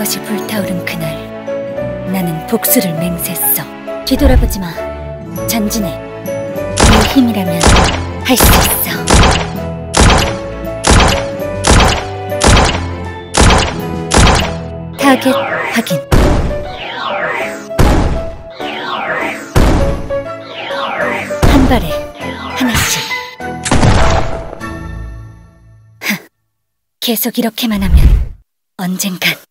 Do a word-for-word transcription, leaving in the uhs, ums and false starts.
불꽃이 불타오른 그날, 나는 복수를 맹세했어. 뒤돌아보지 마. 전진해. 네 힘이라면 할 수 있어. 타겟 확인. 한 발에 하나씩. 계속 이렇게만 하면 언젠간